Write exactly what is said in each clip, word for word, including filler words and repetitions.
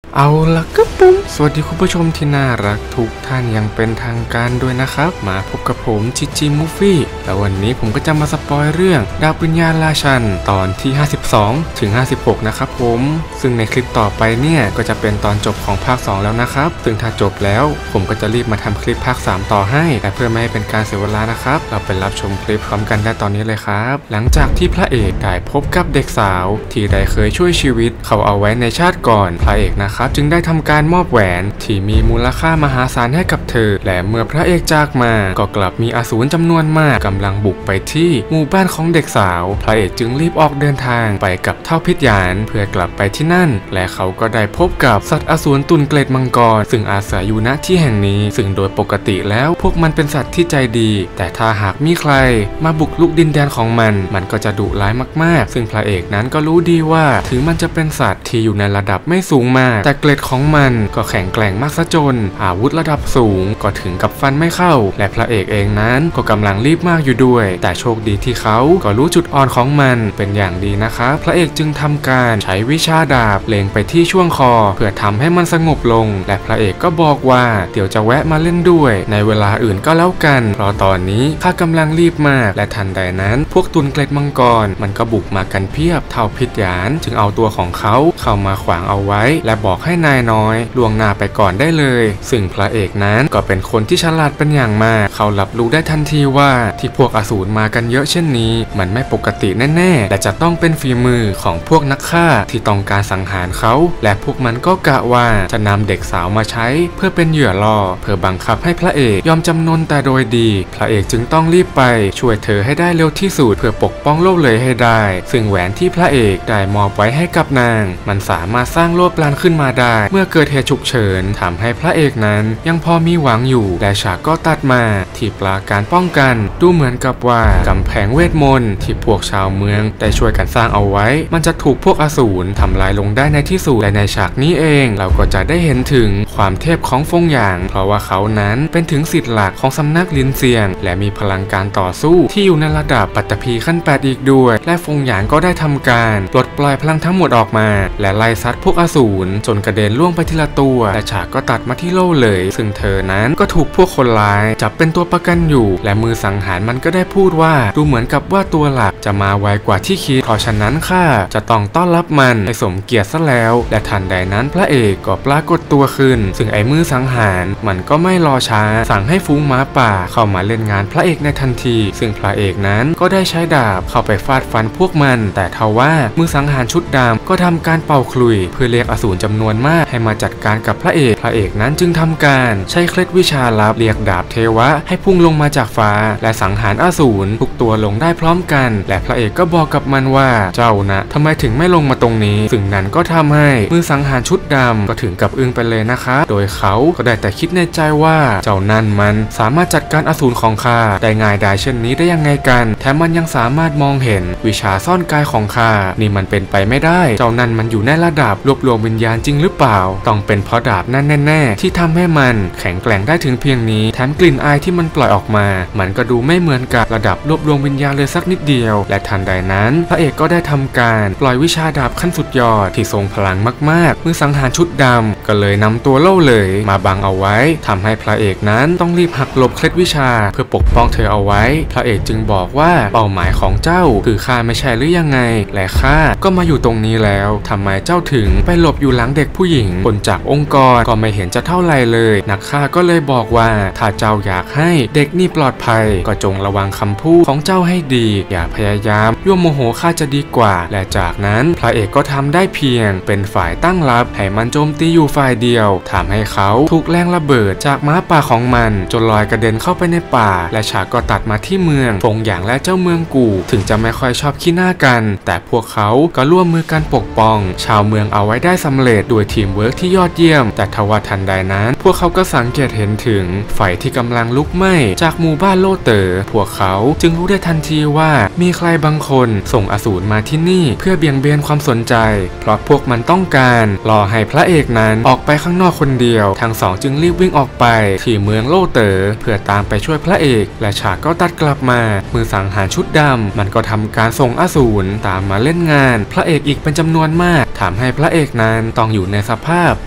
เอาละก็ปุ๊บสวัสดีคุณผู้ชมที่น่ารักทุกท่านยังเป็นทางการด้วยนะครับมาพบกับผมจีจีมูฟวี่และวันนี้ผมก็จะมาสปอยเรื่องดาววิญญาณราชันตอนที่ห้าสิบสองถึงห้าสิบหกนะครับผมซึ่งในคลิปต่อไปเนี่ยก็จะเป็นตอนจบของภาคสองแล้วนะครับซึ่งถ้าจบแล้วผมก็จะรีบมาทำคลิปภาคสามต่อให้แต่เพื่อไม่ให้เป็นการเสียเวลานะครับเราไปรับชมคลิปพร้อมกันได้ตอนนี้เลยครับหลังจากที่พระเอกได้พบกับเด็กสาวที่ได้เคยช่วยชีวิตเขาเอาไว้ในชาติก่อนพระเอกนะครับจึงได้ทำการมอบแหวนที่มีมูลค่ามหาศาลให้กับเธอและเมื่อพระเอกจากมาก็กลับมีอสูรจำนวนมากกำลังบุกไปที่หมู่บ้านของเด็กสาวพระเอกจึงรีบออกเดินทางไปกับเท่าพิษยานเพื่อกลับไปที่นั่นและเขาก็ได้พบกับสัตว์อสูรตุนเกล็ดมังกรซึ่งอาศัยอยู่ณที่แห่งนี้ซึ่งโดยปกติแล้วพวกมันเป็นสัตว์ที่ใจดีแต่ถ้าหากมีใครมาบุกลุกดินแดนของมันมันก็จะดุร้ายมากๆซึ่งพระเอกนั้นก็รู้ดีว่าถึงมันจะเป็นสัตว์ที่อยู่ในระดับไม่สูงมากแต่เกล็ดของมันก็แข็งแกร่งมากซะจนอาวุธระดับสูงก็ถึงกับฟันไม่เข้าและพระเอกเองนั้นก็กำลังรีบมากอยู่ด้วยแต่โชคดีที่เขาก็รู้จุดอ่อนของมันเป็นอย่างดีนะครับพระเอกจึงทำการใช้วิชาดาบเล็งไปที่ช่วงคอเพื่อทำให้มันสงบลงและพระเอกก็บอกว่าเดี๋ยวจะแวะมาเล่นด้วยในเวลาอื่นก็แล้วกันเพราะตอนนี้ข้ากำลังรีบมากและทันใดนั้นพวกตุนเกล็ดมังกรมันก็บุกมากันเพียบเท่าพิษยานจึงเอาตัวของเขาเข้ามาขวางเอาไว้และบอกให้นายน้อยล่วงหน้าไปก่อนได้เลยซึ่งพระเอกนั้นก็เป็นคนที่ฉลาดเป็นอย่างมากเขารับรู้ได้ทันทีว่าที่พวกอสูรมากันเยอะเช่นนี้มันไม่ปกติแน่ๆและจะต้องเป็นฝีมือของพวกนักฆ่าที่ต้องการสังหารเขาและพวกมันก็กะว่าจะนำเด็กสาวมาใช้เพื่อเป็นเหยื่อล่อเพื่อบังคับให้พระเอกยอมจำนนแต่โดยดีพระเอกจึงต้องรีบไปช่วยเธอให้ได้เร็วที่สุดเพื่อปกป้องโลกเลยให้ได้ซึ่งแหวนที่พระเอกได้มอบไว้ให้กับนางมันสามารถสร้างโลกปราณขึ้นมาได้เมื่อเกิดเหตุฉุกเฉินทำให้พระเอกนั้นยังพอมีหวังอยู่และฉากก็ตัดมาที่ปราการป้องกันดูเหมือนกับว่ากำแพงเวทมนต์ที่พวกชาวเมืองได้ช่วยกันสร้างเอาไว้มันจะถูกพวกอสูรทำลายลงได้ในที่สุดและในฉากนี้เองเราก็จะได้เห็นถึงความเทพของฟงหยางเพราะว่าเขานั้นเป็นถึงศิษย์หลักของสำนักลินเซียงและมีพลังการต่อสู้ที่อยู่ในระดับปัตตภีขั้นแปดอีกด้วยและฟงหยางก็ได้ทำการปลดปล่อยพลังทั้งหมดออกมาและไล่ซัดพวกอสูรจนกระเด็นล่วงไปทีละตัวและฉากก็ตัดมาที่โล่เลยซึ่งเธอนั้นก็ถูกพวกคนร้ายจับเป็นตัวประกันอยู่และมือสังหารมันก็ได้พูดว่าดูเหมือนกับว่าตัวหลักจะมาไวกว่าที่คิดเพราะฉะนั้นข้าจะต้องต้อนรับมันให้สมเกียรติซะแล้วและทันใดนั้นพระเอกก็ปรากฏตัวขึ้นซึ่งไอ้มือสังหารมันก็ไม่รอช้าสั่งให้ฝูงม้าป่าเข้ามาเล่นงานพระเอกในทันทีซึ่งพระเอกนั้นก็ได้ใช้ดาบเข้าไปฟาดฟันพวกมันแต่ทว่ามือสังหารชุดดำก็ทำการเป่าขลุ่ยเพื่อเรียกอสูรจำนวนมากให้มาจัดการกับพระเอกพระเอกนั้นจึงทำการใช้เคล็ดวิชาลับเรียกดาบเทวะให้พุ่งลงมาจากฟ้าและสังหารอสูรทุกตัวลงได้พร้อมกันและพระเอกก็บอกกับมันว่าเจ้านะทำไมถึงไม่ลงมาตรงนี้ซึ่งนั้นก็ทำให้มือสังหารชุดดำก็ถึงกับอึ้งไปเลยนะคะโดยเขาก็ได้แต่คิดในใจว่าเจ้านั่นมันสามารถจัดการอสูรของข้าได้ง่ายดายเช่นนี้ได้ยังไงกันแถมมันยังสามารถมองเห็นวิชาซ่อนกายของข้านี่มันเป็นไปไม่ได้เจ้านั่นมันอยู่ในระดับรวบรวมวิญญาณจริงหรือเปล่าต้องเป็นเพราะดาบนั่นแน่ๆที่ทำให้มันแข็งแกร่งได้ถึงเพียงนี้แถมกลิ่นอายที่มันปล่อยออกมามันก็ดูไม่เหมือนกับระดับรวบรวมวิญญาณเลยสักนิดเดียวและทันใดนั้นพระเอกก็ได้ทำการปล่อยวิชาดาบขั้นสุดยอดที่ทรงพลังมากๆมือสังหารชุดดำก็เลยนำตัวเล่าเลยมาบังเอาไว้ทำให้พระเอกนั้นต้องรีบหักหลบเคล็ดวิชาเพื่อปกป้องเธอเอาไว้พระเอกจึงบอกว่าเป้าหมายของเจ้าคือข้าไม่ใช่หรือยังไงและข้าก็มาอยู่ตรงนี้แล้วทำไมเจ้าถึงไปหลบอยู่หลังเด็กผู้หญิงคนจากองค์กรก็ไม่เห็นจะเท่าไรเลยนักฆ่าก็เลยบอกว่าถ้าเจ้าอยากให้เด็กนี่ปลอดภัยก็จงระวังคำพูดของเจ้าให้ดีอย่าพยายามยั่วโมโหข้าจะดีกว่าและจากนั้นพระเอกก็ทำได้เพียงเป็นฝ่ายตั้งรับให้มันโจมตีอยู่ฝ่ายเดียวทำให้เขาถูกแรงระเบิดจากม้าป่าของมันจนลอยกระเด็นเข้าไปในป่าและฉากก็ตัดมาที่เมืองฟงหยางและเจ้าเมืองกู่ถึงจะไม่ค่อยชอบขี้หน้ากันแต่พวกเขาก็ร่วมมือกันปกป้องชาวเมืองเอาไว้ได้สำเร็จด้วยทีมเวิร์กที่ยอดเยี่ยมแต่ทว่าทันใดนั้นพวกเขาก็สังเกตเห็นถึงไฟที่กำลังลุกไหม้จากหมู่บ้านโลเตอร์พวกเขาจึงรู้ได้ทันทีว่ามีใครบางคนส่งอสูรมาที่นี่เพื่อเบี่ยงเบนความสนใจเพราะพวกมันต้องการรอให้พระเอกนั้นออกไปข้างนอกคนเดียวทั้งสองจึงรีบวิ่งออกไปที่เมืองโลเตอร์เพื่อตามไปช่วยพระเอกและฉากก็ตัดกลับมามือสังหารชุดดำมันก็ทำการส่งอสูรตามมาเล่นงานพระเอกอีกเป็นจำนวนมากทำให้พระเอกนั้นต้องอยู่ในสภาพ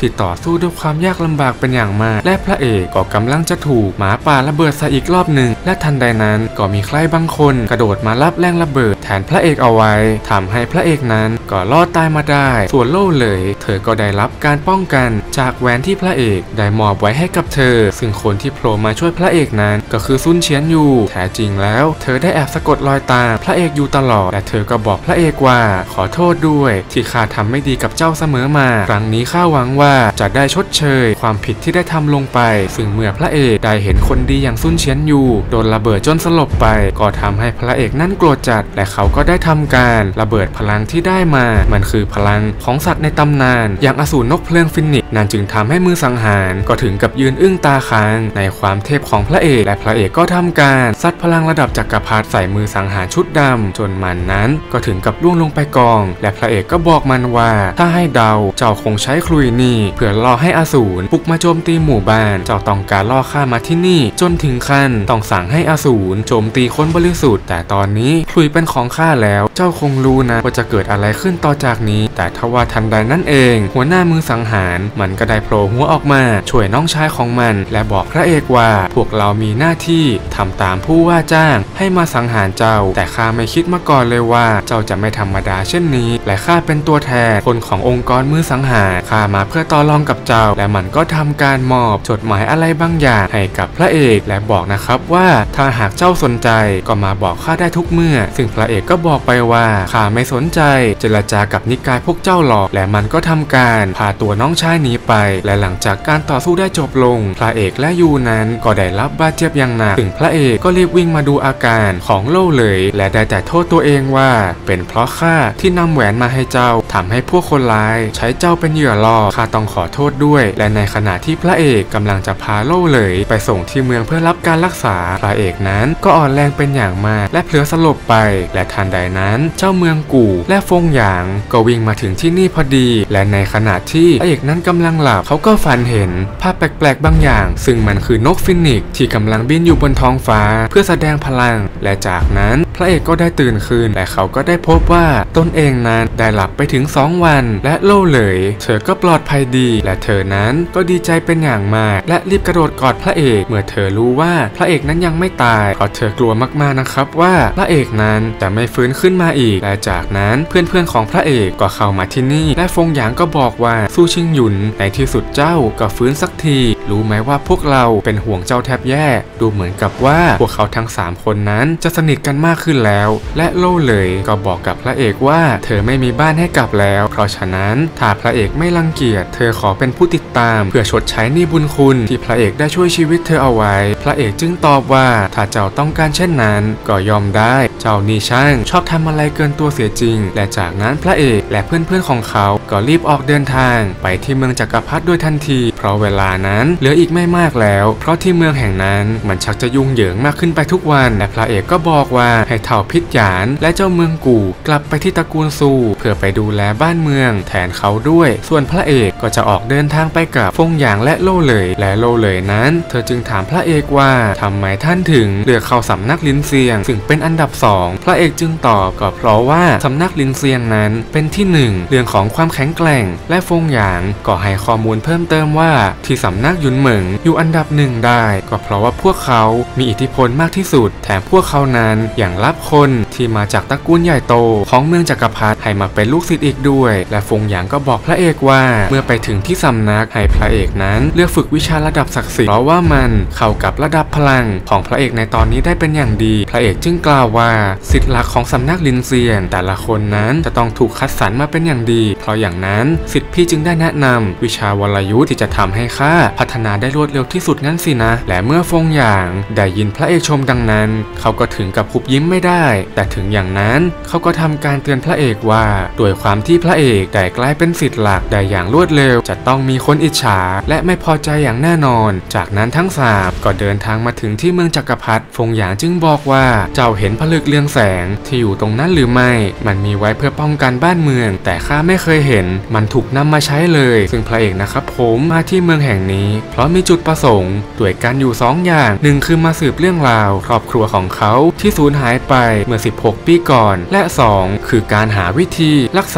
ที่ต่อสู้ด้วยความยากลำบากเป็นอย่างมากและพระเอกก็กำลังจะถูกหมาป่าระเบิดใส่อีกรอบหนึ่งและทันใดนั้นก็มีใครบางคนกระโดดมารับแรงระเบิดแทนพระเอกเอาไว้ทำให้พระเอกนั้นก็รอดตายมาได้ส่วนโล่เลยเธอก็ได้รับการป้องกันจากแหวนที่พระเอกได้มอบไว้ให้กับเธอซึ่งคนที่โผล่มาช่วยพระเอกนั้นก็คือซุนเฉียนอยู่แท้จริงแล้วเธอได้แอบสะกดรอยตามพระเอกอยู่ตลอดและเธอก็บอกพระเอกว่าขอโทษด้วยที่ข้าทำไม่ดีกับเจ้าเสมอมาครั้งนี้ข้าหวังว่าจะได้ชดเชยความผิดที่ได้ทำลงไปซึ่งเมื่อพระเอกได้เห็นคนดีอย่างซุนเฉียนอยู่โดนระเบิดจนสลบไปก็ทำให้พระเอกนั้นโกรธจัดและเขาก็ได้ทำการระเบิดพลังที่ได้มามันคือพลังของสัตว์ในตำนานอย่างอสูรนกเพลิงฟินิกซ์นั่นจึงทำให้มือสังหารก็ถึงกับยืนอึ้งตาค้างในความเทพของพระเอกและพระเอกก็ทำการซัดพลังระดับจักรพรรดิใส่มือสังหารชุดดำจนมันนั้นก็ถึงกับล่วงลงไปกองและพระเอกก็บอกมันว่าถ้าให้เดาเจ้าคงใช้คลุยนี่เพื่อล่อให้อสูรบุกมาโจมตีหมู่บ้านเจ้าต้องการล่อข้ามาที่นี่จนถึงขั้นต้องสั่งให้อสูรโจมตีคนบริสุทธิ์แต่ตอนนี้คลุยเป็นของข้าแล้วเจ้าคงรู้นะว่าจะเกิดอะไรขึ้นต่อจากนี้แต่ทว่าทันใดนั้นเองหัวหน้ามือสังหารมันก็ได้โผล่หัวออกมาช่วยน้องชายของมันและบอกพระเอกว่าพวกเรามีหน้าที่ทำตามผู้ว่าจ้างให้มาสังหารเจ้าแต่ข้าไม่คิดมาก่อนเลยว่าเจ้าจะไม่ธรรมดาเช่นนี้และข้าเป็นตัวแทนคนขององค์กรมือสังหารข้ามาเพื่อต่อรองกับเจ้าและมันก็ทำการมอบจดหมายอะไรบางอย่างให้กับพระเอกและบอกนะครับว่าถ้าหากเจ้าสนใจก็มาบอกข้าได้ทุกเมื่อซึ่งพระเอกก็บอกไปว่าข้าไม่สนใจเจรจากับนิกายพวกเจ้าหรอกและมันก็ทำการพาตัวน้องชายหนีไปและหลังจากการต่อสู้ได้จบลงพระเอกและยูนั้นก็ได้รับบาดเจ็บอย่างหนักถึงพระเอกก็รีบวิ่งมาดูอาการของโล่เลยและได้แต่โทษตัวเองว่าเป็นเพราะข้าที่นำแหวนมาให้เจ้าทำให้พวกคนร้ายใช้เจ้าเป็นเหยื่อล่อข้าต้องขอโทษด้วยและในขณะที่พระเอกกำลังจะพาโล่เลยไปส่งที่เมืองเพื่อรับการรักษาพระเอกนั้นก็อ่อนแรงเป็นอย่างมากและเพลือสลบไปและทันใดนั้นเจ้าเมืองกู่และฟงหยางก็วิ่งมาถึงที่นี่พอดีและในขณะที่พระเอกนั้นกำลังหลับเขาก็ฝันเห็นภาพแปลกๆบางอย่างซึ่งมันคือนกฟินิกซ์ที่กำลังบินอยู่บนท้องฟ้าเพื่อแสดงพลังและจากนั้นพระเอกก็ได้ตื่นขึ้นและเขาก็ได้พบว่าตนเองนั้นได้หลับไปถึงสองวันและโล่เลยเธอก็ปลอดภัยดีและเธอนั้นก็ดีใจเป็นอย่างมากและรีบกระโดดกอดพระเอกเมื่อเธอรู้ว่าพระเอกนั้นยังไม่ตายเพราะเธอกลัวมากๆนะครับว่าพระเอกนั้นจะไม่ฟื้นขึ้นมาอีกและจากนั้นเพื่อนๆของพระเอกก็เข้ามาที่นี่และฟงหยางก็บอกว่าสู้ชิงหยุนในที่สุดเจ้าก็ฟื้นสักทีรู้ไหมว่าพวกเราเป็นห่วงเจ้าแทบแย่ดูเหมือนกับว่าพวกเขาทั้งสามคนนั้นจะสนิทกันมากขึ้นแล้วและโล่เลยก็บอกกับพระเอกว่าเธอไม่มีบ้านให้กลับแล้วเพราะฉะนั้นถ้าพระเอกไม่รังเกียจเธอขอเป็นผู้ติดตามเพื่อชดใช้หนี้บุญคุณที่พระเอกได้ช่วยชีวิตเธอเอาไว้พระเอกจึงตอบว่าถ้าเจ้าต้องการเช่นนั้นก็ยอมได้เจ้านี่ช่างชอบทำอะไรเกินตัวเสียจริงและจากนั้นพระเอกและเพื่อนๆของเขาก็รีบออกเดินทางไปที่เมืองจักรพรรดิโดยทันทีเพราะเวลานั้นเหลืออีกไม่มากแล้วเพราะที่เมืองแห่งนั้นมันชักจะยุ่งเหยิงมากขึ้นไปทุกวันและพระเอกก็บอกว่าให้เถ่าพิษหยานและเจ้าเมืองกู่กลับไปที่ตระกูลซูเพื่อไปดูแลบ้านเมืองแทนเขาด้วยส่วนพระเอกก็จะออกเดินทางไปกับฟงหยางและโล่เลยและโล่เลยนั้นเธอจึงถามพระเอกว่าทำไมท่านถึงเลือกเข้าสำนักลินเซียงซึ่งเป็นอันดับสองพระเอกจึงตอบก็เพราะว่าสำนักลินเซียงนั้นเป็นที่หนึ่งเรื่องของความแข็งแกร่งและฟงหยางก็ให้ข้อมูลเพิ่มเติมว่าที่สำนักหยุนเหมิงอยู่อันดับหนึ่งได้ก็เพราะว่าพวกเขามีอิทธิพลมากที่สุดแถมพวกเขานั้นอย่างรับคนที่มาจากตระกูลใหญ่โตของเมืองจักรพรรดิให้มาเป็นลูกศิษย์อีกด้วยและฟงหยางก็บอกพระเอกว่าเมื่อไปถึงที่สำนักให้พระเอกนั้นเลือกฝึกวิชาระดับศักดิ์สิทธิ์เพราะว่ามันเข้ากับระดับพลังของพระเอกในตอนนี้ได้เป็นอย่างดีพระเอกจึงกล่าวว่าศิษย์หลักของสำนักลินเซียงแต่ละคนนั้นจะต้องถูกคัดสรรมาเป็นอย่างดีเพราะอย่างนั้นศิษย์พี่จึงได้แนะนำวิชาวรยุทธ์ที่จะทำให้ข้าพัฒนาได้รวดเร็วที่สุดงั้นสินะและเมื่อฟงหยางได้ยินพระเอกชมดังนั้นเขาก็ถึงกับหุบยิ้มไม่ได้แต่ถึงอย่างนั้นเขาก็ทำการเตือนพระเอกว่าด้วยความที่พระเอกได้กลายเป็นศิษย์หลักได้อย่างรวดเร็วจะต้องมีคนอิจฉาและไม่พอใจอย่างแน่นอนจากนั้นทั้งสามก็เดินทางมาถึงที่เมืองจักรพรรดิฟงหยางจึงบอกว่าเจ้าเห็นผลึกเรืองแสงที่อยู่ตรงนั้นหรือไม่มันมีไว้เพื่อป้องกันบ้านเมืองแต่ข้าไม่เคยเห็นมันถูกนำมาใช้เลยซึ่งพระเอกนะครับผมมาที่เมืองแห่งนี้เพราะมีจุดประสงค์ด้วยกันอยู่สองอย่างหนึ่งคือมาสืบเรื่องราวครอบครัวของเขาที่สูญหายไปเมื่อสิบหกปีก่อนและสองคือการหาวิธีรักษา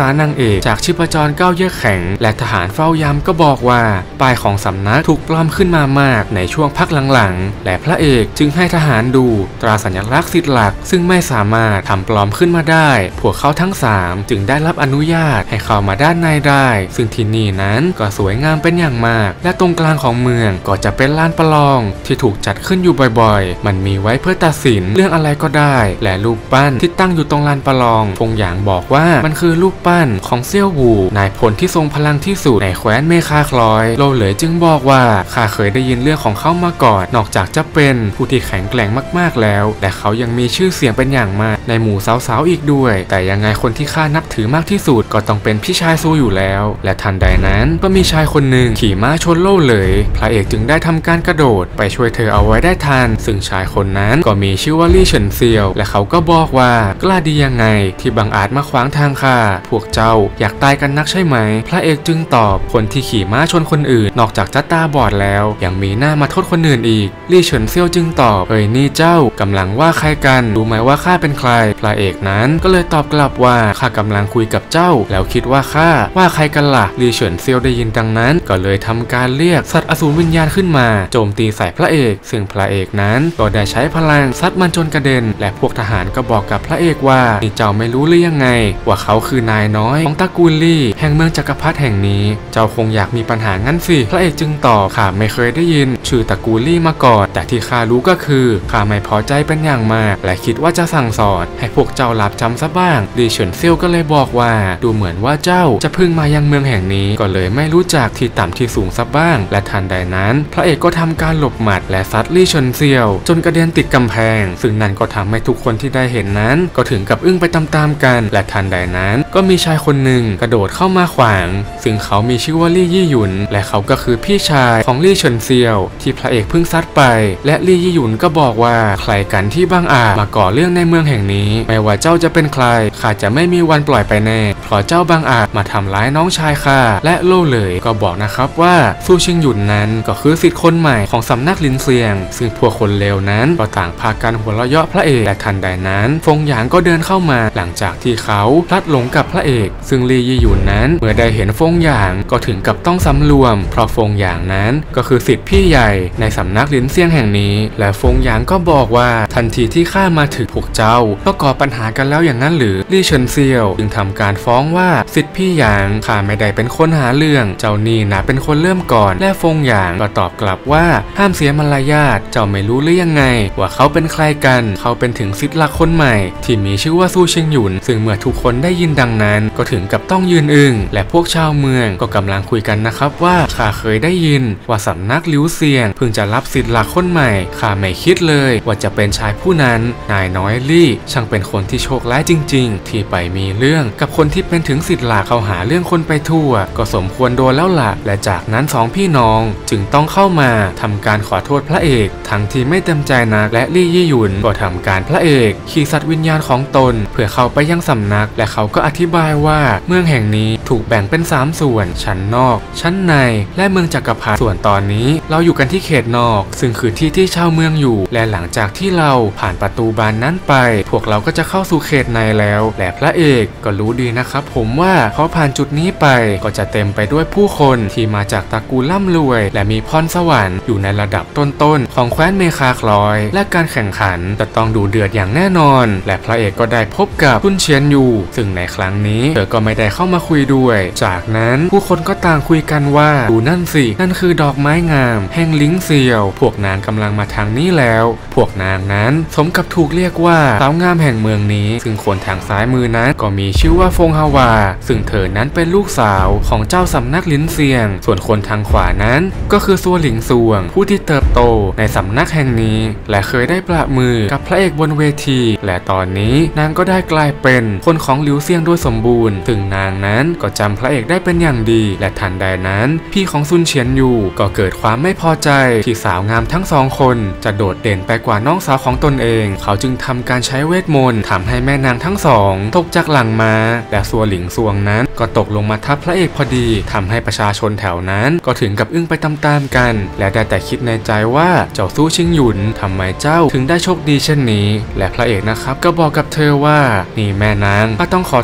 านางเอกจากชีพจรเก้าเยือกแข็งและทหารเฝ้ายามก็บอกว่าป้ายของสำนักถูกปลอมขึ้นมามากในช่วงพักหลังๆและพระเอกจึงให้ทหารดูตราสัญลักษณ์สิทธิ์หลักซึ่งไม่สามารถทำปลอมขึ้นมาได้พวกเขาทั้งสามจึงได้รับอนุญาตให้เข้ามาด้านในได้ซึ่งที่นี่นั้นก็สวยงามเป็นอย่างมากและตรงกลางของเมืองก็จะเป็นลานประลองที่ถูกจัดขึ้นอยู่บ่อยๆมันมีไว้เพื่อตัดสินเรื่องอะไรก็ได้และรูปปั้นที่ตั้งอยู่ตรงลานประลองฟงหยางบอกว่ามันคือรูปปั้นของเซี่ยววูนายพลที่ทรงพลังที่สุดในแคว้นเมคาคลอยโลเหลยจึงบอกว่าข้าเคยได้ยินเรื่องของเขามาก่อนนอกจากจะเป็นผู้ที่แข็งแกร่งมากๆแล้วและเขายังมีชื่อเสียงเป็นอย่างมากในหมู่สาวๆอีกด้วยแต่ยังไงคนที่ข้านับถือมากที่สุดก็ต้องเป็นพี่ชายซูอยู่แล้วและทันใดนั้นก็มีชายคนหนึ่งขี่ม้าชนโล่เลยพระเอกจึงได้ทำการกระโดดไปช่วยเธอเอาไว้ได้ทันซึ่งชายคนนั้นก็มีชื่อว่าลี่เฉินเซียวและเขาก็บอกว่ากล้าดียังไงที่บังอาจมาขวางทางข้าพวกเจ้าอยากตายกันนักใช่ไหมพระเอกจึงตอบคนที่ขี่ม้าชนคนอื่นนอกจากจะตาบอดแล้วยังมีหน้ามาโทษคนอื่นอีกลี่เฉินเซียวจึงตอบเอ้ยนี่เจ้ากำลังว่าใครกันรู้ไหมว่าข้าเป็นใครพระเอกนั้นก็เลยตอบกลับว่าข้ากำลังคุยกับเจ้าแล้วคิดว่าข้าว่าใครกันล่ะลี่เฉินเซียวได้ยินดังนั้นก็เลยทำการเรียกสัตว์อสูรวิญญาณขึ้นมาโจมตีใส่พระเอกซึ่งพระเอกนั้นก็ได้ใช้พลังซัดมันจนกระเด็นและพวกทหารก็บอกกับพระเอกว่านี่เจ้าไม่รู้หรือยังไงว่าเขาคือนายน้อยของตระกูลลี่แห่งเมืองจักรพรรดิแห่งนี้เจ้าคงอยากมีปัญหางั้นสิพระเอกจึงตอบข้าไม่เคยได้ยินชื่อตระกูลลี่มาก่อนแต่ที่ข้ารู้ก็คือข้าไม่พอใจเป็นอย่างมากและคิดว่าจะสั่งสอนให้พวกเจ้าหลับจำซะบ้างลี่เฉินเซียวก็เลยบอกว่าดูเหมือนว่าเจ้าจะเพิ่งมายังเมืองแห่งนี้ก็เลยไม่รู้จักที่ต่ำที่สูงซะบ้างและทันใดนั้นพระเอกก็ทำการหลบหมัดและซัดลี่เฉินเซียวจนกระเด็นติดกำแพงซึ่งนั่นก็ทำให้ทุกคนที่ได้เห็นนั้นก็ถึงกับอึ้งไปตามๆกันและทันใดนั้นก็มีชายคนหนึ่งกระโดดเข้ามาขวางซึ่งเขามีชื่อว่าลี่ยี่หยุนและเขาก็คือพี่ชายของลี่เฉินเซียวที่พระเอกเพิ่งซัดไปและลี่ยี่หยุนก็บอกว่าใครกันที่บังอาจมาก่อเรื่องในเมืองแห่งนี้ไม่ว่าเจ้าจะเป็นใครข้าจะไม่มีวันปล่อยไปแน่เพราะเจ้าบังอาจมาทำร้ายน้องชายข้าและโล่เลยก็บอกนะครับว่าซูชิงหยุนนั้นก็คือศิษย์คนใหม่ของสำนักลินเซียงซึ่งพวกคนเลวนั้นก็ต่างพากันหัวเราะเยาะพระเอกและทันใดนั้นฟงหยางก็เดินเข้ามาหลังจากที่เขาพลัดหลงกับพระเอกซึ่งลี่ยี่หยุนนั้นเมื่อได้เห็นฟงหยางก็ถึงกับต้องสำรวมเพราะฟงหยางนั้นก็คือศิษย์พี่ใหญ่ในสำนักลินเซียงแห่งนี้และฟงหยางก็บอกว่าทันทีที่ข้ามาถึงพวกเจ้าก็ก่อปัญหากันแล้วอย่างนั้นหรือลี่เฉินเซียวจึงทำการฟ้องว่าศิษย์พี่หยางข้าไม่ได้เป็นคนหาเรื่องเจ้านี่นะเป็นคนเริ่มก่อนและฟงหยางก็ตอบกลับว่าห้ามเสียมารยาทเจ้าไม่รู้หรือยังไงว่าเขาเป็นใครกันเขาเป็นถึงศิษย์หลักคนใหม่ที่มีชื่อว่าซูชิงหยุนซึ่งเมื่อทุกคนได้ยินดังนั้นก็ถึงกับต้องยืนอึ้งและพวกชาวเมืองก็กำลังคุยกันนะครับว่าข้าเคยได้ยินว่าสำนักลิวเซียงเพิ่งจะรับศิษย์หลักคนใหม่ข้าไม่คิดเลยว่าจะเป็นชายผู้นั้นนายน้อยลี่ช่างเป็นคนที่โชคร้ายจริงๆที่ไปมีเรื่องกับคนที่เป็นถึงศิษย์หลักเขาหาเรื่องคนไปทั่วก็สมควรโดนแล้วล่ะและจากนั้นสองพี่น้องจึงต้องเข้ามาทำการขอโทษพระเอกทั้งที่ไม่เต็มใจนักและลี่ยี่หยุนก็ทำการพระเอกขี่สัตว์วิญญาณของตนเพื่อเข้าไปยังสำนักและเขาก็อธิบายว่าเมืองแห่งนี้ถูกแบ่งเป็นสามส่วนชั้นนอกชั้นในและเมืองจักรพรรดิส่วนตอนนี้เราอยู่กันที่เขตนอกซึ่งคือที่ที่ชาวเมืองอยู่และหลังจากที่เราผ่านประตูบานนั้นไปพวกเราก็จะเข้าสู่เขตในแล้วและพระเอกก็รู้ดีนะครับผมว่าเขาผ่านจุดนี้ไปก็จะเต็มไปด้วยผู้คนที่มาจากตระกูลร่ำรวยและมีพรสวรรค์อยู่ในระดับต้นๆของแคว้นเมคาคลอยและการแข่งขันจะต้องดูเดือดอย่างแน่นอนและพระเอกก็ได้พบกับซุนเฉียนอยู่ซึ่งในครั้งนี้เธอก็ไม่ได้เข้ามาคุยด้วยจากนั้นผู้คนก็ต่างคุยกันว่าดูนั่นสินั่นคือดอกไม้งามแห่งลิงเซียวพวกนางกำลังมาทางนี้แล้วพวกนางนั้นสมกับถูกเรียกว่าสาวงามแห่งเมืองนี้ซึ่งคนทางซ้ายมือนั้นก็มีชื่อว่าฟงฮาวาซึ่งเธอนั้นเป็นลูกสาวของเจ้าสำนักลินเซียงส่วนคนทางขวานั้นก็คือซัวหลิงซวงผู้ที่เติบโตในสำนักแห่งนี้และเคยได้ประมือกับพระเอกบนเวทีและตอนนี้นางก็ได้กลายเป็นคนของลิวเซียงโดยสมบูรณ์ถึงนางนั้นก็จำพระเอกได้เป็นอย่างดีและทันใดนั้นพี่ของซุนเฉียนอยู่ก็เกิดความไม่พอใจที่สาวงามทั้งสองคนจะโดดเด่นไปกว่าน้องสาวของตนเองเขาจึงทำการใช้เวทมนต์ทำให้แม่นางทั้งสองตกจากหลังม้าและซัวหลิงซวงนั้นก็ตกลงมาทับพระเอกพอดีทำให้ประชาชนแถวนั้นก็ถึงกับอึ้งไปตามๆกันและได้แต่คิดในใจว่าเจ้าซู่ชิงหยุนทำไมเจ้าถึงได้โชคดีเช่นนี้และพระเอกนะครับก็บอกกับเธอว่านี่แม่นางก็ต้องขอโทษด้วย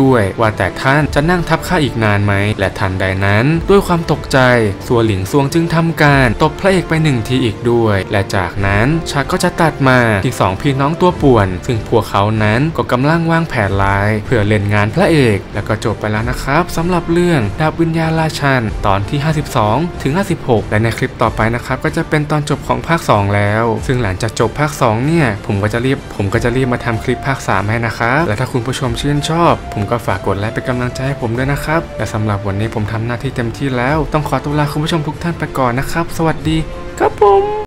ด้วยว่าแต่ท่านจะนั่งทับข้าอีกนานไหมและทันใดนั้นด้วยความตกใจสัวหลิงซวงจึงทำการตบพระเอกไปหนึ่งทีอีกด้วยและจากนั้นฉากก็จะตัดมาที่สองพี่น้องตัวป่วนซึ่งพวกเขานั้นก็กำลังวางแผนร้ายเพื่อเล่นงานพระเอกแล้วก็จบไปแล้วนะครับสำหรับเรื่องดาบวิญญาณราชันตอนที่ห้าสิบสองถึงห้าสิบหกและในคลิปต่อไปนะครับก็จะเป็นตอนจบของภาคสองแล้วซึ่งหลังจากจบภาคสองเนี่ยผมก็จะรีบผมก็จะรีบมาทำคลิปภาคสามให้นะครับและถ้าคุณผู้ชมชื่นชอบผมก็ฝากกดไลค์เป็นกำลังใจให้ผมด้วยนะครับและสำหรับวันนี้ผมทำหน้าที่เต็มที่แล้วต้องขอตัวลาคุณผู้ชมทุกท่านไปก่อนนะครับสวัสดีครับผม